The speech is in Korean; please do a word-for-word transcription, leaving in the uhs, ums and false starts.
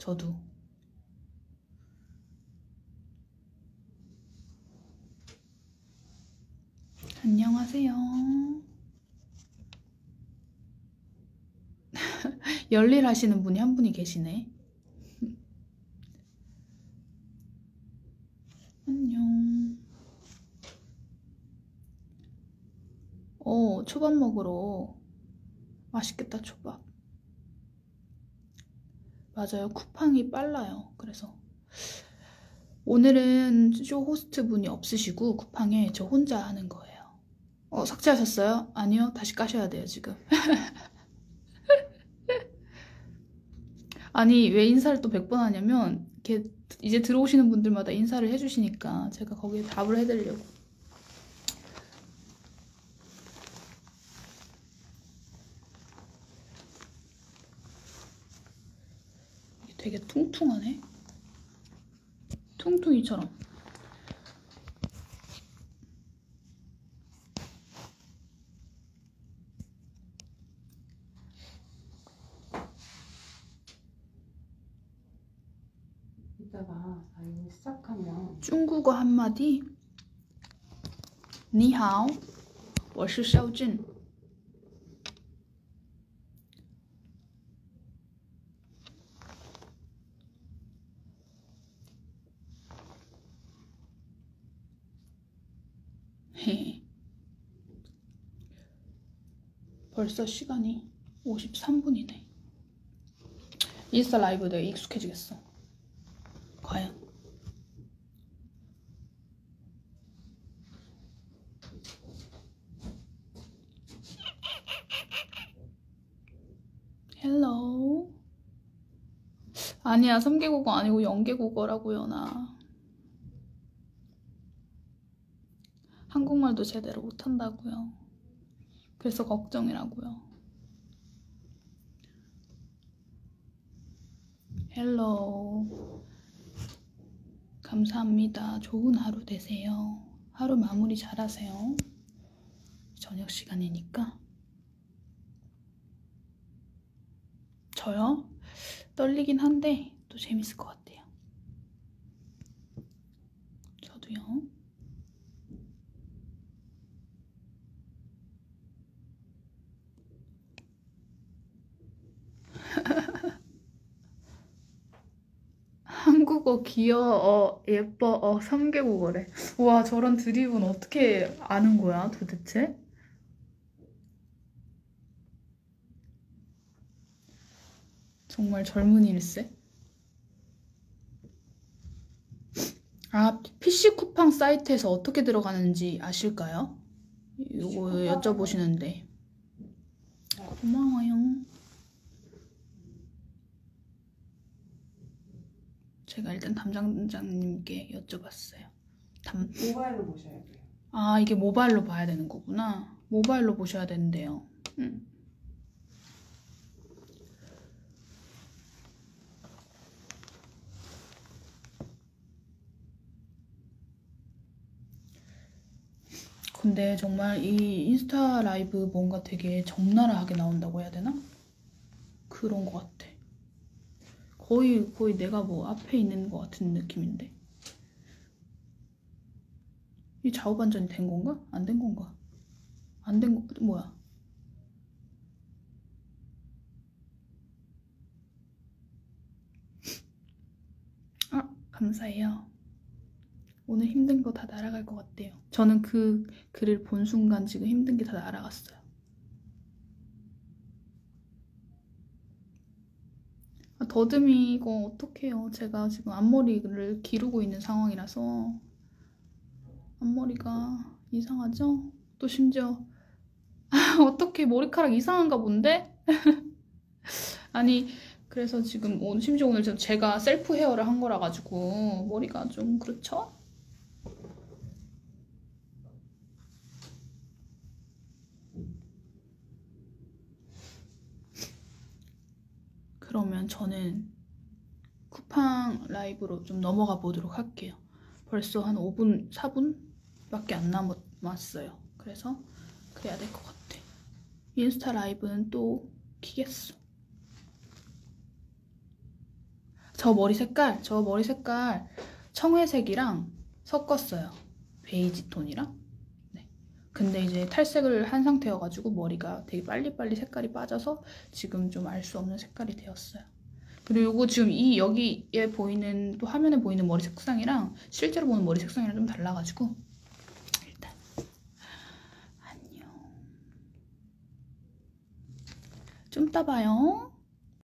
저도. 안녕하세요. 열일 하시는 분이 한 분이 계시네. 안녕. 어, 초밥 먹으러. 맛있겠다, 초밥. 맞아요. 쿠팡이 빨라요. 그래서 오늘은 쇼 호스트 분이 없으시고 쿠팡에 저 혼자 하는 거예요. 어, 삭제하셨어요? 아니요. 다시 까셔야 돼요, 지금. 아니, 왜 인사를 또 백 번 하냐면 이렇게 이제 들어오시는 분들마다 인사를 해주시니까 제가 거기에 답을 해드리려고. 이게 되게 퉁퉁하네. 퉁퉁이처럼. 이따가 라이브 시작하면 중국어 한마디. 니하오, 我是肖俊. 벌써 시간이 오십삼 분이네. 인스타 라이브 내가 익숙해지겠어. 과연. 헬로. 아니야, 삼 개국어 아니고 영 개국어라고요, 나. 한국말도 제대로 못한다고요. 그래서 걱정이라고요. 헬로. 감사합니다. 좋은 하루 되세요. 하루 마무리 잘하세요. 저녁 시간이니까. 저요? 떨리긴 한데 또 재밌을 것 같아요. 저도요. 한국어 귀여워, 예뻐, 어, 삼 개국어래. 와, 저런 드립은 어떻게 아는 거야, 도대체? 정말 젊은이일세? 아, 피씨 쿠팡 사이트에서 어떻게 들어가는지 아실까요? 이거 여쭤보시는데. 고마워요. 제가 일단 담당자님께 여쭤봤어요. 담... 모바일로 보셔야 돼요. 아, 이게 모바일로 봐야 되는 거구나. 모바일로 보셔야 되는데요. 음. 근데 정말 이 인스타 라이브 뭔가 되게 적나라하게 나온다고 해야 되나? 그런 것 같아. 거의 거의 내가 뭐 앞에 있는 것 같은 느낌인데. 이 좌우 반전이 된 건가? 안 된 건가? 안 된 거 뭐야? 아, 감사해요. 오늘 힘든 거 다 날아갈 것 같대요. 저는 그 글을 본 순간 지금 힘든 게 다 날아갔어요. 아, 더듬이 이거 어떡해요. 제가 지금 앞머리를 기르고 있는 상황이라서 앞머리가 이상하죠? 또 심지어 어떻게 머리카락 이상한가 본데? 아니 그래서 지금 오늘 심지어 오늘 제가 셀프 헤어를 한 거라 가지고 머리가 좀 그렇죠? 그러면 저는 쿠팡 라이브로 좀 넘어가 보도록 할게요. 벌써 한 오 분, 사 분밖에 안 남았어요. 그래서 그래야 될 것 같아. 인스타 라이브는 또 키겠어. 저 머리 색깔, 저 머리 색깔 청회색이랑 섞었어요. 베이지 톤이랑. 네. 근데 이제 탈색을 한 상태여가지고 머리가 되게 빨리빨리 색깔이 빠져서 지금 좀 알 수 없는 색깔이 되었어요. 그리고 이거 지금 이 여기에 보이는, 또 화면에 보이는 머리 색상이랑 실제로 보는 머리 색상이랑 좀 달라가지고 일단 안녕. 좀 이따 봐요.